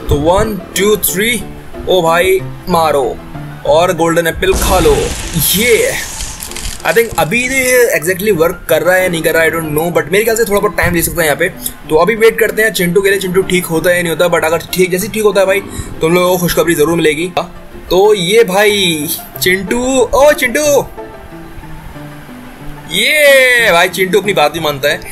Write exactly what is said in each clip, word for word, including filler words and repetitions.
तो one two three, ओ भाई मारो और गोल्डन एप्पल खा लो। ये आई थिंक अभी एग्जैक्टली वर्क कर रहा है या नहीं कर रहा है, आई डोंट नो, बट मेरे ख्याल से थोड़ा बहुत टाइम ले सकते हैं यहाँ पे। तो अभी वेट करते हैं चिंटू के लिए, चिंटू ठीक होता है या नहीं होता, बट अगर ठीक जैसे ठीक होता है भाई तो हम लोगों को खुशखबरी जरूर मिलेगी। तो ये भाई चिंटू, ओ चिंटू, ये भाई चिंटू अपनी बात भी मानता है।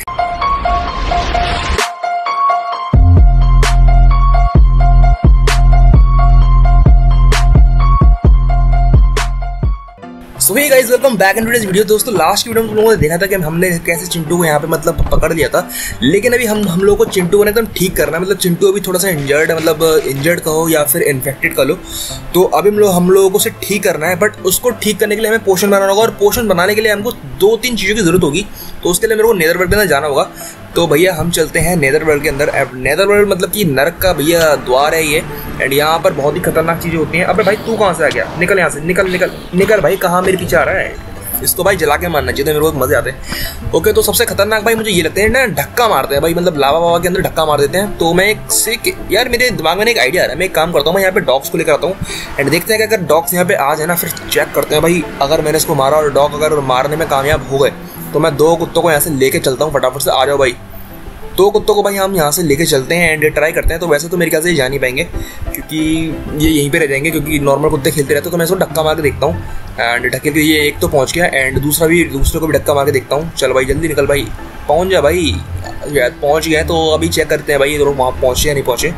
So hey guys, welcome back in today's video. दोस्तों लास्ट वीडियो में तुम लोगों ने देखा था कि हमने कैसे चिंटू को यहाँ पे मतलब पकड़ लिया था, लेकिन अभी हम हम लोगों को चिंटू को एकदम ठीक करना है। मतलब चिंटू अभी थोड़ा सा इंजर्ड है, मतलब इंजर्ड कहो या फिर इन्फेक्टेड कर लो, तो अभी हम लोग हम लोगों को उसे ठीक करना है। बट उसको ठीक करने के लिए हमें पोशन बनाना होगा, और पोशन बनाने के लिए हमको दो तीन चीज़ों की जरूरत होगी। तो उसके लिए मेरे को नेदरवर्ल्ड के अंदर जाना होगा। तो भैया हम चलते हैं नेदरवर्ल्ड के अंदर। नेदरवर्ल्ड मतलब कि नरक का भैया द्वार है ये, एंड यहाँ पर बहुत ही खतरनाक चीज़ें होती हैं। अबे भाई तू कहाँ से आ गया? निकल यहाँ से, निकल निकल निकल भाई, कहाँ मेरे पीछे आ रहा है? इसको भाई जला के मारना चाहिए, मेरे को मजे आते हैं। ओके, तो सबसे खतरनाक भाई मुझे ये लगते हैं ना, धक्का मारते हैं भाई, मतलब लावा वावा के अंदर धक्का मार देते हैं। तो मैं एक से यार मेरे दिमाग में एक आइडिया आ रहा है, मैं एक काम करता हूँ, मैं यहाँ पे डॉग्स को लेकर आता हूँ एंड देखते हैं कि अगर डॉग्स यहाँ पे आ जाए ना, फिर चेक करते हैं भाई, अगर मैंने इसको मारा और डॉग अगर मारने में कामयाब हो गए तो मैं दो कुत्तों को यहाँ से लेके चलता हूँ। फटाफट से आ जाओ भाई, दो कुत्तों को भाई हम यहाँ से लेके चलते हैं एंड ट्राई करते हैं। तो वैसे तो मेरे ख्याल से जा नहीं पाएंगे क्योंकि ये यहीं पे रह जाएंगे, क्योंकि नॉर्मल कुत्ते खेलते रहते हैं। तो मैं इसको धक्का मार के देखता हूँ एंड ढके के ये एक तो पहुँच गया एंड दूसरा भी, दूसरे को भी धक्का मार के देखता हूँ। चल भाई जल्दी निकल भाई, पहुँच जा भाई, पहुँच गए। तो अभी चेक करते हैं भाई ये दोनों वहाँ पहुँचे या नहीं पहुँचे।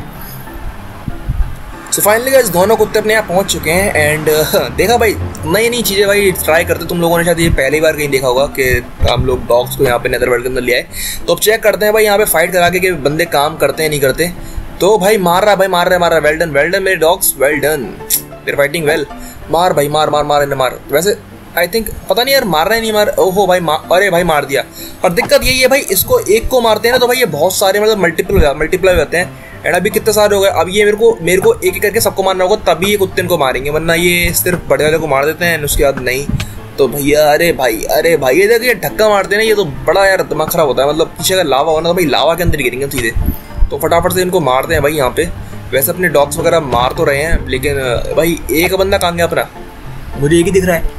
सो फाइनली गाइस दोनों कुत्ते अपने यहाँ पहुँच चुके हैं एंड देखा भाई नई नई चीज़ें भाई ट्राई करते। तुम लोगों ने शायद ये पहली बार कहीं देखा होगा कि हम लोग डॉग्स को यहाँ पे नेदरवर्ल्ड के अंदर ले आए। तो अब चेक करते हैं भाई यहाँ पे फाइट करा के कि बंदे काम करते हैं नहीं करते। तो भाई मार रहा भाई, मार रहा है मार रहा है, वेल डन वेल डन मेरे dogs, well done, there fighting well. मार भाई मार मार मार मार। वैसे आई थिंक पता नहीं यार मार रहा है नहीं मार, ओहो भाई मार, अरे भाई मार दिया। और दिक्कत यही है भाई, इसको एक को मारते हैं ना तो भाई ये बहुत सारे मतलब मल्टीपल मल्टीप्लाई होते हैं। एंड अभी कितने सारे हो गए, अब ये मेरे को मेरे को एक एक करके सबको मारना होगा, तभी ये कुत्ते को मारेंगे, वरना ये सिर्फ बड़े वाले को मार देते हैं उसके बाद नहीं। तो भैया अरे भाई अरे भाई ये देखिए धक्का मारते हैं ना, ये तो बड़ा यार दिमाग खराब होता है। मतलब पीछे अगर लावा होना तो भाई लावा के अंदर गिरेंगे सीधे। तो फटाफट से इनको मारते हैं भाई यहाँ पे। वैसे अपने डॉग्स वगैरह मार तो रहे हैं, लेकिन भाई एक बंदा कहाँ गया अपना? मुझे एक ही दिख रहा है।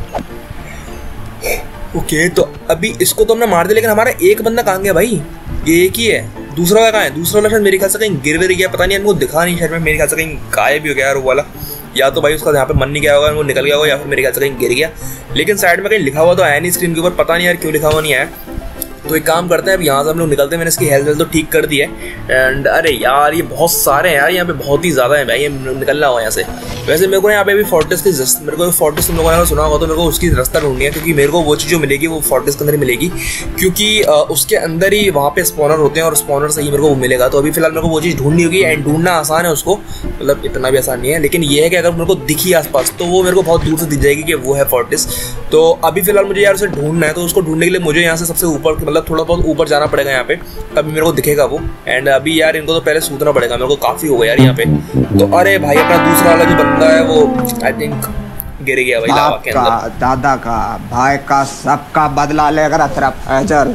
ओके तो अभी इसको तो हमने मार दिया, लेकिन हमारा एक बंदा कहाँ गया भाई? ये एक ही है, दूसरा वाला कहाँ है? दूसरा वाला शायद मेरे ख्याल से कहीं गिर गिर गया, पता नहीं, इनको दिखा नहीं शायद, मेरे ख्याल से कहीं गायब भी हो गया यार वो वाला। या तो भाई उसका यहाँ पे मन नहीं गया होगा, वो निकल गया होगा, या फिर मेरे ख्याल से कहीं गिर गया। लेकिन साइड में कहीं लिखा हुआ तो आया नहीं स्क्रीन के ऊपर, पता नहीं यार क्यों लिखा हुआ नहीं आया। तो एक काम करते हैं, अब यहाँ से हम लोग निकलते हैं। मैंने इसकी हेल्थ वेल्थ तो ठीक कर दी है एंड अरे यार ये बहुत सारे हैं यार, यहाँ पे बहुत ही ज़्यादा है भाई, ये निकलना हुआ यहाँ से। वैसे मेरे को यहाँ पे अभी फोर्टिस की मेरे को फोर्टिस तुम लोगों ने सुना होगा, तो मेरे को उसकी रास्ता ढूंढनी है, क्योंकि मेरे को वो चीज़ जो मिलेगी वो फोर्टिस के अंदर ही मिलेगी, क्योंकि उसके अंदर ही वहाँ पे स्पॉनर होते हैं और स्पॉनर से ही मेरे को वो मिलेगा। तो अभी फिलहाल मेरे को वो चीज़ ढूंढनी होगी एंड ढूंढना आसान है उसको, मतलब इतना भी आसान नहीं है, लेकिन ये है कि अगर मेरे को दिखी आसपास तो वो मेरे को बहुत दूर से दिख जाएगी कि वो है फोर्टिस। तो अभी फिलहाल मुझे यार उसे ढूंढना है, तो उसको ढूंढने के लिए मुझे यहाँ से सबसे ऊपर मतलब थोड़ा बहुत ऊपर जाना पड़ेगा यहाँ पे, तभी मेरे को दिखेगा वो। एंड अभी यार इनको तो पहले सूतना पड़ेगा, मेरे को काफ़ी हो गया यार यहाँ पे। तो अरे भाई अपना दूसरा वाला जो बंदा है वो आई थिंक गिर गया भाई लावा के अंदर। दादा का, भाई का, सबका बदला लेकर तरफ चल।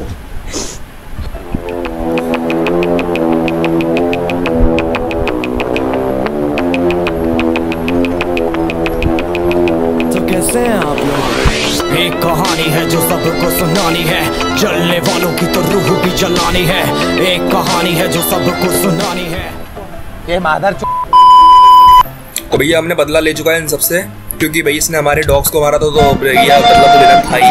तो कैसे हैं आप लोग? एक कहानी है जो सबको सुनानी है, जलने वालों की तो रूह भी जलानी है। एक कहानी है जो सबको सुनानी है। ये मादर तो भैया हमने बदला ले चुका है इन सबसे, क्योंकि भाई इसने हमारे डॉग्स को मारा था, तो भैया बदला तो लेना था ही।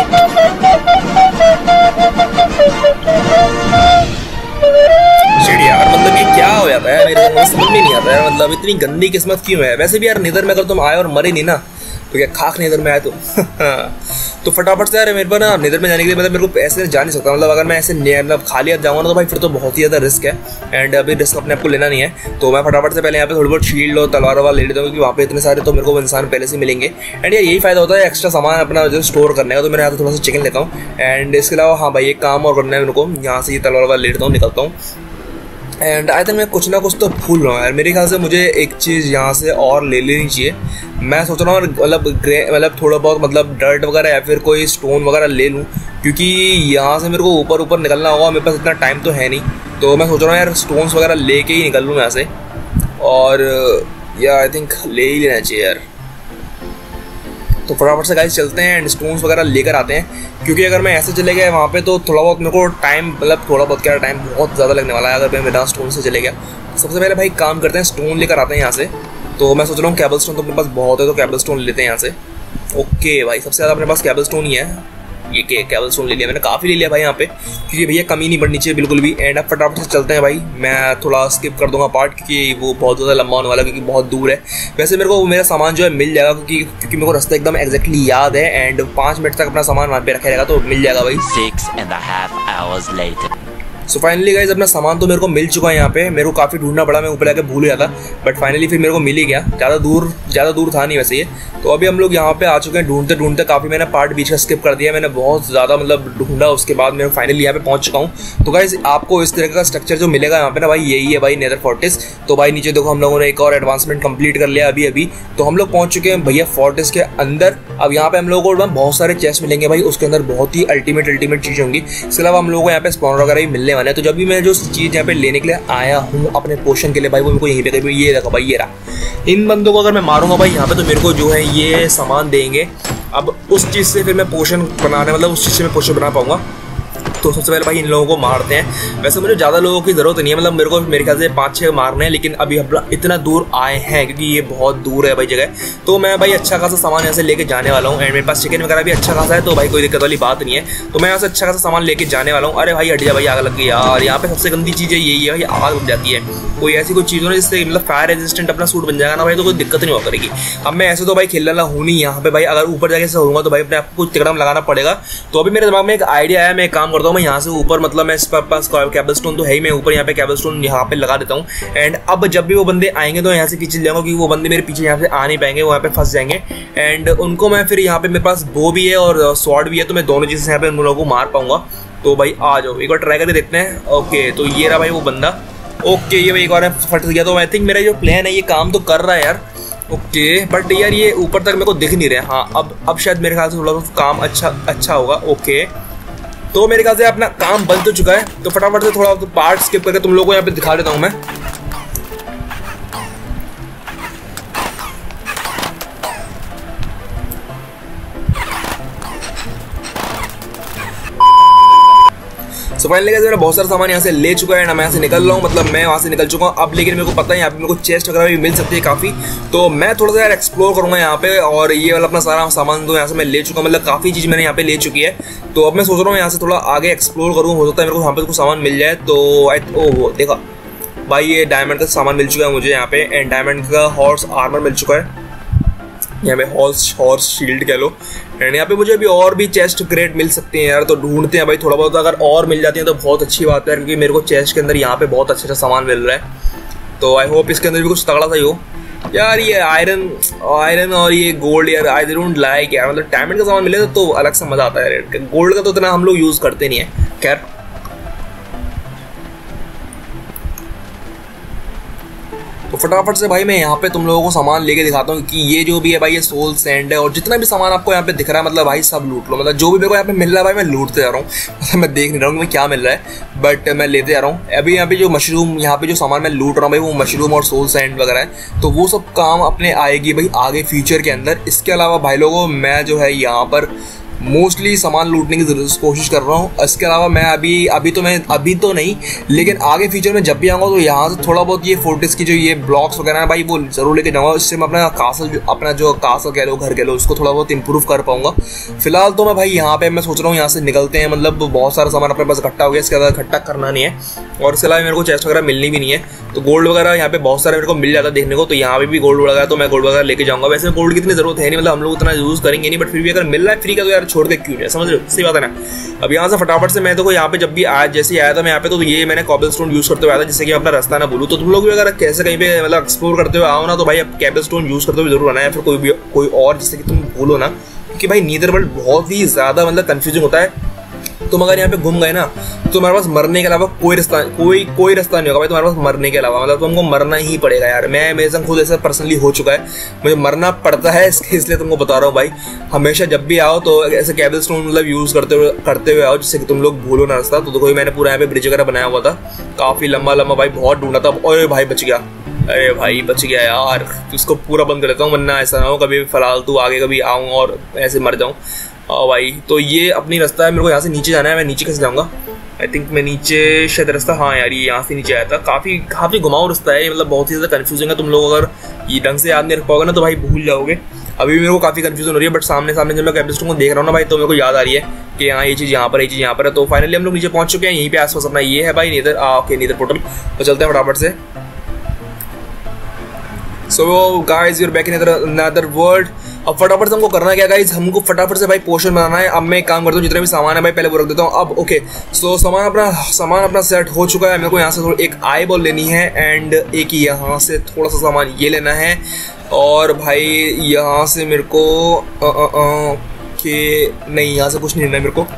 यार मतलब ये क्या हो जाता है, मेरे को समझ में नहीं आता है, मतलब इतनी गंदी किस्मत क्यों है। वैसे भी यार निधर में अगर तुम आए और मरे नहीं ना, तो क्या खाक निधर में आए तो तो फटाफट से यार मेरे पर ना निधर में जाने के लिए मतलब मेरे को ऐसे जा नहीं सकता। मतलब अगर मैं ऐसे मतलब खाली हाथ जाऊँगा ना तो भाई फिर तो बहुत ही ज़्यादा रिस्क है, एंड अभी रिस्क अपने आपको लेना नहीं है। तो मैं फटाफट से पहले यहाँ पे थोड़ी बहुत शील्ड और तलवार वाला ले लेता हूँ, क्योंकि वहाँ पे इतने सारे तो मेरे को इंसान पहले से मिलेंगे। एंड यार यही फायदा होता है एक्स्ट्रा सामान अपना जो स्टोर करने का। तो मैंने यहाँ पे थोड़ा सा चिकन लेता हूँ एंड इसके अलावा हाँ भाई एक काम और करना है मेरे को, यहाँ से ये तलवार वाला ले लेता हूँ, निकलता हूँ। एंड आई थिंक मैं कुछ ना कुछ तो भूल रहा हूँ यार, मेरे ख्याल से मुझे एक चीज़ यहाँ से और ले लेनी चाहिए। मैं सोच रहा हूँ मतलब ग्रे मतलब थोड़ा बहुत मतलब डर्ट वगैरह या फिर कोई स्टोन वगैरह ले लूँ, क्योंकि यहाँ से मेरे को ऊपर ऊपर निकलना होगा, मेरे पास इतना टाइम तो है नहीं। तो मैं सोच रहा हूँ यार स्टोन्स वगैरह लेके ही निकल लूँ यहाँ से। और या आई थिंक ले ही लेना चाहिए यार। तो फटाफट से गाइस चलते हैं एंड स्टोन्स वगैरह लेकर आते हैं, क्योंकि अगर मैं ऐसे चले गया वहाँ पे तो थोड़ा बहुत मेरे को टाइम, मतलब थोड़ा बहुत क्या टाइम बहुत ज़्यादा लगने वाला है अगर मैं बिना स्टोन से चले गया। सबसे पहले भाई काम करते हैं, स्टोन लेकर आते हैं यहाँ से। तो मैं सोच रहा हूँ केबल स्टोन तो अपने पास बहुत है, तो केबल स्टोन लेते हैं यहाँ से। ओके भाई, सबसे ज़्यादा अपने पास केबल स्टोन ही है। ये के केबल स्टोन ले लिया मैंने, काफ़ी ले लिया भाई यहाँ पे, क्योंकि भैया कमी नहीं पड़नी चाहिए बिल्कुल भी। एंड अब फटाफट से चलते हैं भाई, मैं थोड़ा स्किप कर दूंगा पार्ट, क्योंकि वो बहुत ज़्यादा लंबा होने वाला है, क्योंकि बहुत दूर है। वैसे मेरे को मेरा सामान जो है मिल जाएगा, क्योंकि क्योंकि मेरे को रास्ता एकदम एग्जैक्टली याद है। एंड पाँच मिनट तक अपना सामान वहाँ पे रखा रहेगा तो मिल जाएगा भाई। Six and a half hours later. So finally guys अपना सामान तो मेरे को मिल चुका है यहाँ पे। मेरे को काफ़ी ढूंढना पड़ा, मैं ऊपर आके भूल गया था, बट फाइनली फिर मेरे को मिल ही गया। ज़्यादा दूर ज़्यादा दूर था नहीं वैसे ये। तो अभी हम लोग यहाँ पे आ चुके हैं ढूंढते ढूंढते। काफ़ी मैंने पार्ट बीच का स्किप कर दिया, मैंने बहुत ज़्यादा मतलब ढूंढा, उसके बाद मैं फाइनली यहाँ पे पहुँच चुका हूँ। तो गाइज आपको इस तरह का स्ट्रक्चर जो मिलेगा यहाँ पे ना भाई, यही है भाई नेदर फोर्टिस। तो भाई नीचे देखो हम लोगों ने एक और एडवांसमेंट कंप्लीट कर लिया अभी अभी। तो हम लोग पहुँच चुके हैं भैया फोर्टिस के अंदर। अब यहाँ पे हम लोगों को बहुत सारे चेस्ट मिलेंगे भाई, उसके अंदर बहुत ही अल्टीमेट अल्टीमेट चीज़ होंगी। इसके अलावा हम लोगों को यहाँ पे स्पॉनर वगैरह भी मिलने वाले हैं। तो जब भी मैं जो चीज़ यहाँ पे लेने के लिए आया हूँ अपने पोशन के लिए भाई, वो मेरे को यहीं पे कहीं ये रखा भाई, ये रहा। इन बंदों को अगर मैं मारूंगा भाई यहाँ पे तो मेरे को जो है ये सामान देंगे। अब उस चीज़ से फिर मैं पोशन बनाने, मतलब उस चीज़ से मैं पोशन बना पाऊंगा। तो सबसे पहले भाई इन लोगों को मारते हैं। वैसे मुझे ज़्यादा लोगों की ज़रूरत नहीं है, मतलब मेरे को मेरे ख्याल से पाँच छः मारने हैं, लेकिन अभी हम इतना दूर आए हैं क्योंकि ये बहुत दूर है भाई जगह। तो मैं भाई अच्छा खासा सामान यहाँ से लेके जाने वाला हूँ। एंड मेरे पास चिकन वगैरह भी अच्छा खासा है, तो भाई कोई दिक्कत वाली बात नहीं है। तो मैं यहाँ से अच्छा खासा सामान लेके जाने वाला हूँ। अरे भाई हट जा भाई, आग लग गई यार। यहाँ पे सबसे गंदी चीज़ यही है भाई, आग लग जाती है। कोई ऐसी कोई चीज़ हो ना जिससे मतलब फायर रेजिस्टेंट अपना सूट बन जाएगा ना भाई, तो कोई दिक्कत नहीं हुआ करेगी। अब मैं ऐसे तो भाई खेलने वाला हूँ नहीं यहाँ पे भाई, अगर ऊपर जाके से होऊंगा तो भाई अपने आपको तिकड़म लगाना पड़ेगा। तो अभी मेरे दिमाग में एक आइडिया आया, मैं एक काम करता हूँ, मैं यहाँ से ऊपर, मतलब मैं इस पास केबल स्टोन तो है ही, मैं ऊपर यहाँ पे केबल स्टोन यहाँ पे लगा देता हूँ। एंड अब जब भी वो बंदे आएंगे तो यहाँ से पीछे जाऊंगा, क्योंकि वो बंदे मेरे पीछे यहाँ से आ नहीं पाएंगे, वो यहाँ पे फंस जाएंगे। एंड उनको मैं फिर यहाँ पे मेरे पास बो भी है और स्वॉर्ड भी है, तो मैं दोनों चीज़ें यहाँ पे उन लोगों को मार पाऊंगा। तो भाई आ जाओ, एक बार ट्राई करके देखते हैं। ओके, तो ये रहा भाई वो बंदा। ओके, ये भाई एक बार फट गया। तो आई थिंक मेरा जो प्लान है ये काम तो कर रहा है यार। ओके, बट यार ये ऊपर तक मेरे को दिख नहीं रहा है। हाँ, अब अब शायद मेरे ख्याल से थोड़ा काम अच्छा अच्छा होगा। ओके, तो मेरे ख्याल से अपना काम बन तो चुका है। तो फटाफट से थोड़ा पार्ट स्किप करके तुम लोगों को यहाँ पे दिखा देता हूँ मैं। सो फाइनली गाइस मैंने बहुत सारा सामान यहाँ से ले चुका है ना, मैं यहाँ से निकल रहा हूँ, मतलब मैं वहाँ से निकल चुका हूँ अब। लेकिन मेरे को पता है यहाँ पे मेरे को चेस्ट वगैरह भी मिल सकती है काफ़ी, तो मैं थोड़ा सा यार एक्सप्लोर करूँगा यहाँ पे। और ये वाला अपना सारा सामान तो यहाँ से मैं ले चुका हूँ, मतलब काफ़ी चीज़ मैंने यहाँ पे ले चुकी है। तो अब मैं सोच रहा हूँ यहाँ से थोड़ा आगे एक्सप्लोर करूँ, हो सकता है मेरे को यहाँ पे कुछ सामान मिल जाए। तो आई ओ देखा भाई, ये डायमंड का सामान मिल चुका है मुझे यहाँ पे। एंड डायमंड का हॉर्स आर्मर मिल चुका है यहाँ पे, हॉर्स हॉर्स शील्ड कह लो। एंड यहाँ पे मुझे अभी और भी चेस्ट क्रेट मिल सकते हैं यार, तो ढूंढते हैं भाई थोड़ा बहुत। अगर और मिल जाती हैं तो बहुत अच्छी बात है, क्योंकि मेरे को चेस्ट के अंदर यहाँ पे बहुत अच्छा अच्छा सामान मिल रहा है। तो आई होप इसके अंदर भी कुछ तगड़ा सा ही हो यार। ये आयरन आयरन और ये गोल्ड यार आई डोंट लाइक यार, मतलब डायमंड का सामान मिले तो अलग सा मजा आता है यार। गोल्ड का तो इतना हम लोग यूज़ करते नहीं है। खैर तो फटाफट से भाई मैं यहाँ पे तुम लोगों को सामान लेके दिखाता हूँ कि ये जो भी है भाई, ये सोल सैंड है और जितना भी सामान आपको यहाँ पे दिख रहा है, मतलब भाई सब लूट लो। मतलब जो भी मेरे को यहाँ पे मिल रहा है भाई मैं लूटते जा रहा हूँ। मतलब मैं देख नहीं रहा हूँ कि क्या मिल रहा है, बट मैं लेते जा रहा हूँ। अभी यहाँ पे जो मशरूम, यहाँ पे जो सामान मैं लूट रहा हूँ भाई, वो मशरूम और सोल सैंड वगैरह है। तो वो सब काम अपने आएगी भाई आगे फ्यूचर के अंदर। इसके अलावा भाई लोगों मैं जो है यहाँ पर मोस्टली सामान लूटने की कोशिश कर रहा हूँ। इसके अलावा मैं अभी अभी तो मैं अभी तो नहीं, लेकिन आगे फ्यूचर में जब भी आऊँगा तो यहाँ से थोड़ा बहुत ये फोर्टिस की जो ये ब्लॉक्स वगैरह है भाई वो जरूर लेके जाऊँगा। इससे मैं अपना कासल जो अपना जो कासल कह लो, घर कह लो, उसको थोड़ा बहुत इंप्रूव कर पाऊँगा। फिलहाल तो मैं भाई यहाँ पे मैं सोच रहा हूँ यहाँ से निकलते हैं, मतलब बहुत सारा सामान अपने पास इकट्ठा हो गया, इसके अलावा इकट्ठा करना नहीं है। और इसके अलावा मेरे को चेस्ट वगैरह मिलनी भी नहीं है, तो गोल्ड वगैरह यहाँ पे बहुत सारे मेरे को मिल जाता है देखने को। तो यहाँ पे भी गोल्ड वगैरह, तो मैं गोल्ड वगैरह लेके जाऊँगा। वैसे गोल्ड की इतनी जरूरत है नहीं, मतलब हम लोग उतना यूज़ करेंगे नहीं, बट फिर भी अगर मिल रहा है फ्री का तो यार छोड़ के क्यों है, समझ रहे हो, सही बात है ना। अब यहाँ से फटाफट से मैं तो यहाँ पे जब भी आया, जैसे ही आया था मैं यहाँ पे, तो ये मैंने कॉबल स्टोन यूज़ करते हुए आया था, जिससे कि अपना रास्ता ना भूलूँ। तो तुम लोग भी अगर कैसे कहीं पे मतलब एक्सप्लोर करते हुए आओ ना, तो भाई अब केबल स्टोन यूज़ करते हुए जरूर आना है, फिर कोई भी कोई और जिससे कि तुम भूलो ना, क्योंकि भाई नीदर वर्ल्ड बहुत ही ज़्यादा मतलब कन्फ्यूजिंग होता है। तुम अगर यहाँ पे घूम गए ना तो तुम्हारे पास मरने के अलावा कोई रास्ता कोई कोई रास्ता नहीं होगा भाई तुम्हारे पास मरने के अलावा, मतलब तुमको मरना ही पड़ेगा यार। मैं मेरे संग खुद ऐसा पर्सनली हो चुका है, मुझे मरना पड़ता है, इसलिए तुमको बता रहा हूँ भाई। हमेशा जब भी आओ तो ऐसे केबल स्टोन मतलब यूज़ करते हुए करते हुए आओ, जिससे कि तुम लोग भूलो ना रास्ता। तो देखो मैंने पूरा यहाँ पे ब्रिज वगैरह बनाया हुआ था, काफ़ी लंबा लंबा भाई, बहुत ढूंढा था। और भाई बच गया, अरे भाई बच गया यार, इसको पूरा बंद कर देता हूँ वरना ऐसा ना हो कभी फालतू आगे कभी आऊँ और ऐसे मर जाऊँ। और भाई तो ये अपनी रास्ता है, मेरे को यहाँ से नीचे जाना है। मैं नीचे कैसे जाऊँगा? आई थिंक मैं नीचे शायद रास्ता, हाँ यार ये यहाँ से नीचे आया था। काफ़ी काफ़ी घुमाऊ रास्ता है, मतलब बहुत ही ज़्यादा कन्फ्यूजिंग है। तुम लोग अगर ये ढंग से याद नहीं रख पाओगे ना तो भाई भूल जाओगे। अभी भी मेरे को काफ़ी कन्फ्यूजन हो रही है, बट सामने सामने जब मैं कैपेसिटी को देख रहा हूँ ना भाई तो मेरे को याद आ रही है कि हाँ ये चीज़ यहाँ पर, ये चीज़ यहाँ पर है। तो फाइनली हम लोग नीचे पहुँच चुके हैं। यहीं पे आसपास अपना ये है भाई नीदर, ओके नीदर पोर्टल। तो चलते हैं फटाफट से। So guys you're back in another world. अब फटाफट से हमको करना क्या गाइज, हमको फटाफट से भाई पोशन बनाना है। अब मैं एक काम करता हूँ, जितने भी सामान है भाई पहले वो रख देता हूँ। अब ओके सो सामान अपना सामान अपना सेट हो चुका है। मेरे को यहाँ से थोड़ा एक आई बॉल लेनी है एंड एक यहाँ से थोड़ा सा सामान ये लेना है। और भाई यहाँ से मेरे को आ, आ, आ, के नहीं यहाँ से कुछ नहीं लेना है मेरे को।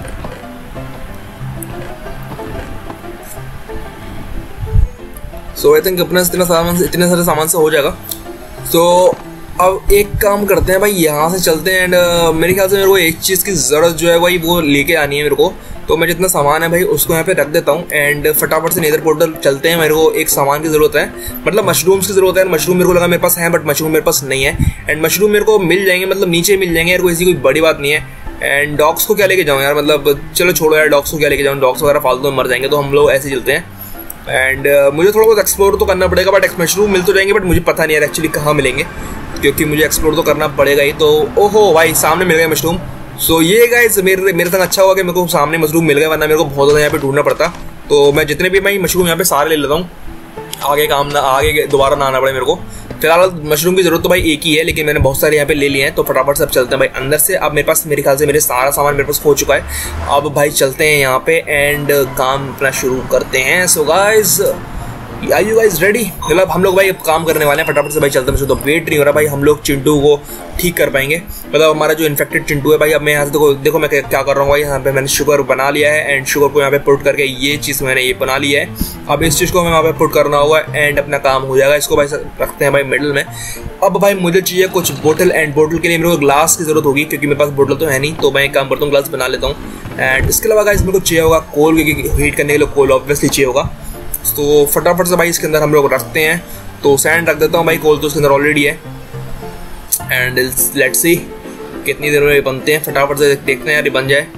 सो आई थिंक अपना इतना सामान से इतने सारे सामान से हो जाएगा। सो so, अब एक काम करते हैं भाई, यहाँ से चलते हैं एंड uh, मेरे ख्याल से मेरे को एक चीज़ की ज़रूरत जो है भाई वो लेके आनी है मेरे को। तो मैं जितना सामान है भाई उसको यहाँ पे रख देता हूँ एंड फटाफट से नेदर पोर्टल चलते हैं। मेरे को एक सामान की ज़रूरत है, मतलब मशरूम्स की ज़रूरत है। मशरूम मेरे को लगा मेरे पास है बट मशरूम मेरे पास नहीं है एंड मशरूम मेरे को मिल जाएंगे, मतलब नीचे मिल जाएंगे यार, कोई ऐसी कोई बड़ी बात नहीं है। एंड डॉग्स को क्या लेके जाऊँ यार, मतलब चलो छोड़ो यार, डॉग्स को क्या लेके जाऊँ, डॉग्स वगैरह फालतू में मर जाएंगे। तो हम लोग ऐसे चलते हैं एंड uh, मुझे थोड़ा बहुत एक्सप्लोर तो करना पड़ेगा। बट मशरूम मिल तो जाएंगे बट मुझे पता नहीं यार एक्चुअली कहाँ मिलेंगे, क्योंकि मुझे एक्सप्लोर तो करना पड़ेगा ही। तो ओहो भाई सामने मिल गए मशरूम। सो ये गाइस मेरे मेरे संग अच्छा हुआ कि मेरे को सामने मशरूम मिल गए, वरना मेरे को बहुत ज़्यादा यहाँ पे ढूंढना पड़ता। तो मैं जितने भी मैं मशरूम यहाँ पे सारे ले लेता हूँ, आगे काम ना आगे दोबारा ना आना पड़े मेरे को। फिलहाल मशरूम की जरूरत तो भाई एक ही है, लेकिन मैंने बहुत सारे यहाँ पे ले लिए हैं। तो फटाफट से अब चलते हैं भाई अंदर से। अब मेरे पास मेरे ख्याल से मेरे सारा सामान मेरे पास हो चुका है। अब भाई चलते हैं यहाँ पे एंड काम अपना शुरू करते हैं। So guys are you guys ready? मतलब हम लोग भाई अब काम करने वाले हैं, फटाफट से भाई चलते हैं। तो वेट नहीं हो रहा भाई, हम लोग चिंटू को ठीक कर पाएंगे। मतलब हमारा जो इन्फेक्टेड चिंटू है भाई, अब मैं यहाँ से देखो देखो मैं क्या कर रहा हूँ भाई, यहाँ पे मैंने शुगर बना लिया है एंड शुगर को यहाँ पे पुट करके ये चीज़ मैंने ये बना लिया है। अब इस चीज़ को हमें वहाँ पे पुट करना होगा एंड अपना काम हो जाएगा। इसको भाई रखते हैं भाई मिडल में। अब भाई मुझे चाहिए कुछ बोतल एंड बोतल के लिए मेरे को ग्लास की जरूरत होगी, क्योंकि मेरे पास बोतल तो है नहीं। तो मैं एक काम करता हूँ, ग्लास बना लेता हूँ। एंड इसके अलावा गाइस मेरे को चाहिए होगा कोल, क्योंकि हीट करने के लिए कोल ऑब्वियसली चाहिए होगा। तो फटाफट से भाई इसके अंदर हम लोग रखते हैं। तो सैंड रख देता हूँ भाई, कोल तो इसके अंदर ऑलरेडी है। एंड लेट्स सी कितनी देर में ये बनते हैं, फटाफट से देखते हैं यार ये बन जाए।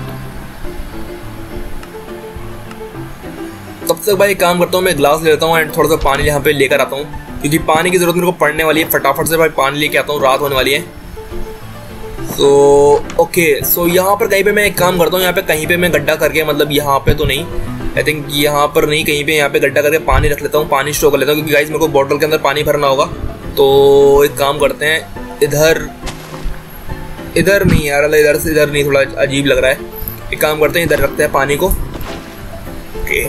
तब तक भाई काम करता हूँ, मैं ग्लास ले लेता हूँ एंड थोड़ा सा पानी यहाँ पे लेकर आता हूँ, क्योंकि पानी की जरूरत मेरे को पड़ने वाली है। फटाफट से भाई पानी लेके आता हूँ, रात होने वाली है। तो ओके सो यहाँ पर कहीं पे मैं एक काम करता हूँ, यहाँ पे कहीं पे मैं गड्ढा करके, मतलब यहाँ पे तो नहीं, आई थिंक यहाँ पर नहीं, कहीं पे यहाँ पे गड्ढा करके पानी रख लेता हूँ, पानी स्टोर कर लेता हूँ, क्योंकि गाइस मेरे को बॉटल के अंदर पानी भरना होगा। तो एक काम करते हैं, इधर इधर नहीं यार, इधर से इधर नहीं, थोड़ा अजीब लग रहा है। एक काम करते हैं, इधर रखते हैं पानी को। ओके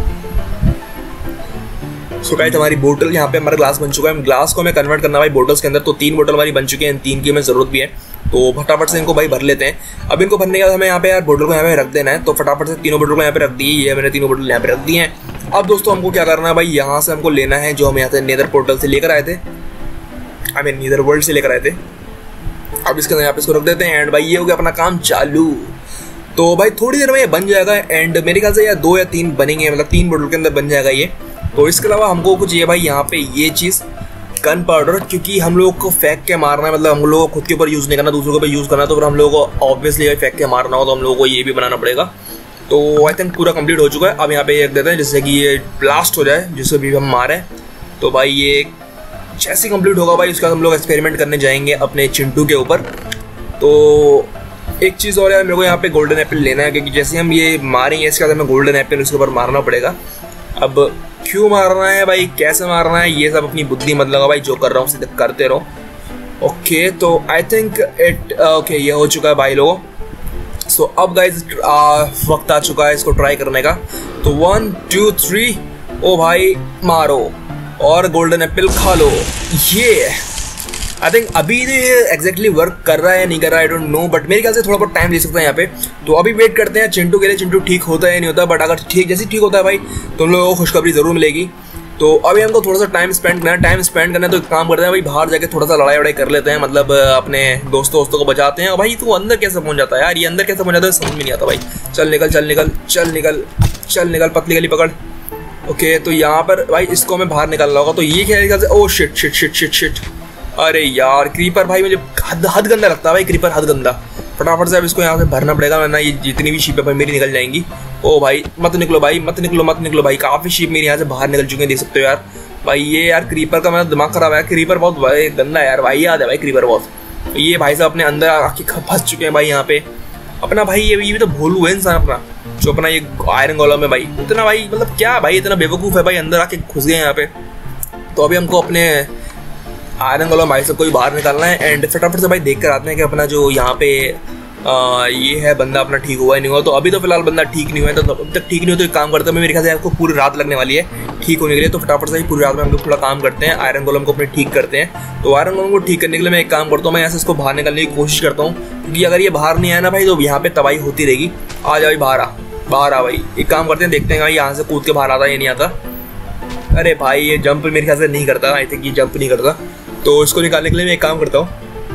सो गाइस हमारी बोतल यहाँ पे हमारा ग्लास बन चुका है। ग्लास को हमें कन्वर्ट करना भाई बोटल्स के अंदर। तो तीन बोतल हमारी बन चुकी है, तीन की हमें जरूरत भी है। तो फटाफट से इनको भाई भर लेते हैं। अब इनको भरने के बाद हमें यहाँ पे यार बोतल को यहाँ पे रख देना है। तो फटाफट से तीनों बोतल को यहाँ पे रख दी, ये मैंने तीनों बोतल यहाँ पे रख दी हैं। अब दोस्तों हमको क्या करना है भाई, यहाँ से हमको लेना है जो हम यहाँ से नेदर पोर्टल से लेकर आए थे, आई मीन नेदर वर्ल्ड से लेकर आए थे। अब इसके अंदर यहाँ पे इसको रख देते हैं एंड भाई ये हो गया अपना काम चालू। तो भाई थोड़ी देर में ये बन जाएगा एंड मेरे ख्याल से यार दो या तीन बनेंगे, मतलब तीन बोतल के अंदर बन जाएगा ये। तो इसके अलावा हमको कुछ ये भाई यहाँ पे ये चीज़ गन पाउडर, क्योंकि हम लोग को फेंक के मारना है, मतलब हम लोग को खुद के ऊपर यूज़ नहीं करना, दूसरों के ऊपर यूज़ करना। तो फिर हम लोग को ऑब्वियसली फेंक के मारना हो तो हम लोगों को ये भी बनाना पड़ेगा। तो आई थिंक पूरा कंप्लीट हो चुका है। अब यहाँ पे रख देते हैं जिससे कि ये ब्लास्ट हो जाए, जिससे भी हम मारें। तो भाई ये जैसे कंप्लीट होगा भाई उसका हम लोग एक्सपेरिमेंट करने जाएंगे अपने चिंटू के ऊपर। तो एक चीज़ और यार, मेरे को यहाँ पे गोल्डन एप्पल लेना है, क्योंकि जैसे हम ये मारेंगे इसके बाद हमें गोल्डन एप्पल उसके ऊपर मारना पड़ेगा। अब क्यों मारना है भाई, कैसे मारना है, ये सब अपनी बुद्धि मत लगा भाई, जो कर रहा हूँ सीधे करते रहो। ओके तो आई थिंक इट ओके ये हो चुका है भाई लोगों। सो so, अब गाइस वक्त आ चुका है इसको ट्राई करने का। तो वन टू थ्री, ओ भाई मारो और गोल्डन एप्पल खा लो। ये आई थिंक अभी ये एग्जैक्टली वर्क कर रहा है या नहीं कर रहा है, आई डोंट नो, बट मेरे ख्याल से थोड़ा बहुत टाइम ले सकता है यहाँ पे। तो अभी वेट करते हैं चिंटू के लिए, चिंटू ठीक होता है या नहीं होता। बट अगर ठीक जैसे ठीक होता है भाई तो हम लोगों को खुशखबरी जरूर मिलेगी। तो अभी हमको थोड़ा सा टाइम स्पेंड करना है, टाइम स्पेंड करना है। तो एक काम करते हैं भाई, बाहर जाके थोड़ा सा लड़ाई वड़ाई कर लेते हैं, मतलब अपने दोस्तों दोस्तों को बचाते हैं। और भाई तू अंदर कैसे पहुंच जाता है यार, ये अंदर कैसे पहुंच जाता है समझ में नहीं आता भाई। चल निकल चल निकल चल निकल चल निकल, पतली गली पकड़। ओके तो यहाँ पर भाई इसको हमें बाहर निकालना होगा। तो ये क्या है, oh shit shit shit shit shit, अरे यार क्रीपर भाई मुझे हद हद गंदा लगता है भाई, क्रीपर हद गंदा। फटाफट से अब इसको यहाँ से भरना पड़ेगा, वरना ये जितनी भी शीप है भाई मेरी निकल जाएंगी। ओ भाई मत निकलो भाई, मत निकलो मत निकलो भाई, काफ़ी शीप मेरी यहाँ से बाहर निकल चुके हैं, देख सकते हो यार भाई। ये यार क्रीपर का मेरा दिमाग खराब है, क्रीपर बहुत भाई गंदा है यार भाई, याद है भाई क्रीपर बहुत। ये भाई साहब अपने अंदर आके फंस चुके हैं भाई यहाँ पे अपना भाई। ये ये भी तो भोलू है इंसान अपना, जो अपना ये आयरन गोलम है भाई, इतना भाई मतलब क्या भाई इतना बेवकूफ़ है भाई, अंदर आके घुस गए यहाँ पे। तो अभी हमको अपने आयरन गोलम भाई सबको भी बाहर निकालना है एंड फटाफट से भाई देख कर आते हैं कि अपना जो यहाँ पे आ, ये है बंदा अपना ठीक हुआ है नहीं हुआ। तो अभी तो फिलहाल बंदा ठीक नहीं हुआ है, तो अभी तक ठीक नहीं हो तो एक काम करते हैं, मेरे ख्याल से आपको पूरी रात लगने वाली है ठीक होने के लिए। तो फटाफट से ही पूरी रात में हम लोग थोड़ा काम करते हैं, आयरन गोलम को अपने ठीक करते हैं। तो आयरन गोलम को ठीक करने के लिए मैं एक काम करता हूँ, मैं यहाँ से इसको बाहर निकालने की कोशिश करता हूँ, क्योंकि अगर ये बाहर नहीं आया ना भाई तो यहाँ पे तबाही होती रहेगी। आ जा भाई बाहर आ, बाहर आ भाई। एक काम करते हैं, देखते हैं भाई यहाँ से कूद के बाहर आता है या नहीं आता। अरे भाई ये जंप मेरे ख्याल से नहीं करता, आई थिंक ये जंप नहीं करता। तो इसको निकालने के लिए मैं एक काम करता हूँ,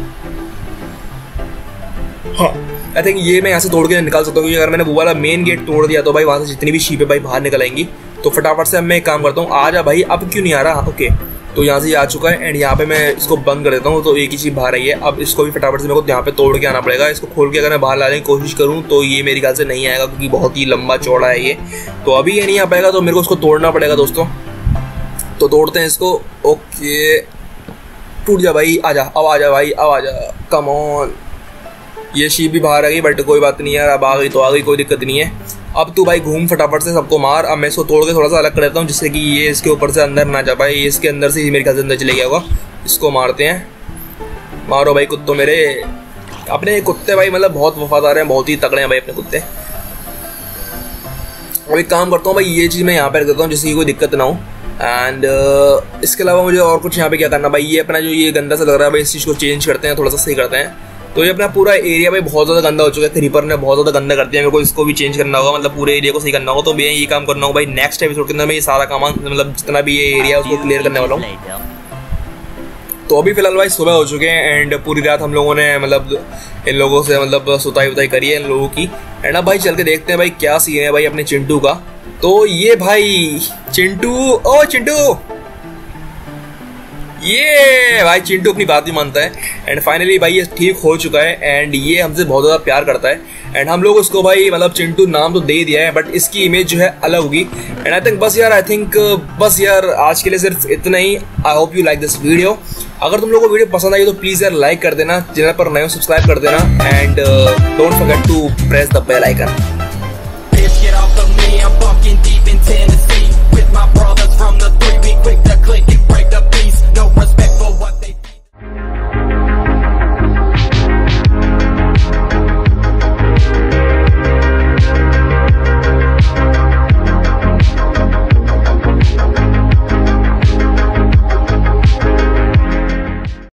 हाँ आई थिंक ये मैं यहाँ से तोड़ के निकाल सकता हूँ, क्योंकि अगर मैंने वो वाला मेन गेट तोड़ दिया तो भाई वहाँ से जितनी भी शीप है भाई बाहर निकल आएंगी। तो फटाफट से अब मैं एक काम करता हूँ, आ जा भाई, अब क्यों नहीं आ रहा। ओके तो यहाँ से ये आ चुका है एंड यहाँ पे मैं इसको बंद कर देता हूँ। तो एक ही चीज़ बाहर आई है, अब इसको भी फटाफट से मेरे को यहाँ पे तोड़ के आना पड़ेगा। इसको खोल के अगर मैं बाहर लाने की कोशिश करूँ तो ये मेरे ख्याल से नहीं आएगा, क्योंकि बहुत ही लंबा चौड़ा है ये। तो अभी ये नहीं आ पाएगा, तो मेरे को उसको तोड़ना पड़ेगा दोस्तों। तो तोड़ते हैं इसको। ओके टूट जा भाई, आजा अब आ जा भाई, अब आ जा, कम ऑन। ये शीप भी बाहर आ गई, बट कोई बात नहीं यार, अब आ गई तो आ गई, कोई दिक्कत नहीं है। अब तू भाई घूम फटाफट से सबको मार। अब मैं इसको तोड़ के थोड़ा सा अलग कर देता हूँ, जिससे कि ये इसके ऊपर से अंदर ना जा पाए, ये इसके अंदर से ही मेरे ख्याल से अंदर चले गया होगा। इसको मारते हैं, मारो भाई कुत्तों मेरे। अपने कुत्ते भाई मतलब बहुत वफादार हैं, बहुत ही तगड़े हैं भाई अपने कुत्ते। अब एक काम करता हूँ भाई, ये चीज़ मैं यहाँ पर रख देता हूँ जिससे कोई दिक्कत ना हो। एंड uh, इसके अलावा मुझे और कुछ यहाँ पे क्या करना भाई, ये अपना जो ये गंदा सा लग रहा है भाई, इस चीज़ को चेंज करते हैं, थोड़ा सा सही करते हैं। तो ये अपना पूरा एरिया भाई बहुत ज़्यादा गंदा हो चुका है, क्रीपर ने बहुत ज़्यादा गंदा कर दिया, मेरे को इसको भी चेंज करना होगा, मतलब पूरे एरिया को सही करना होगा। तो मैं ये काम करना होगा भाई, नेक्स्ट एपिसोड के अंदर मैं ये सारा काम मतलब जितना भी ये एरिया है उसको क्लियर करने वाला हूँ। तो अभी फिलहाल भाई सुबह हो चुके हैं एंड पूरी रात हम लोगों ने मतलब इन लोगों से मतलब सुताई उताई करी है इन लोगों की। एंड अब भाई चल के देखते हैं भाई क्या सीन है भाई अपने चिंटू का। तो ये भाई चिंटू, ओ चिंटू, ये भाई चिंटू अपनी बात भी मानता है एंड फाइनली भाई ये ठीक हो चुका है एंड ये हमसे बहुत ज़्यादा प्यार करता है। एंड हम लोग उसको भाई मतलब चिंटू नाम तो दे दिया है, बट इसकी इमेज जो है अलग होगी। एंड आई थिंक बस यार आई थिंक बस यार आज के लिए सिर्फ इतना ही। I hope you like this video. अगर तुम लोगों को वीडियो पसंद आई तो प्लीज़ यार लाइक कर देना, चैनल पर नए हो सब्सक्राइब कर देना and don't forget to press the bell icon.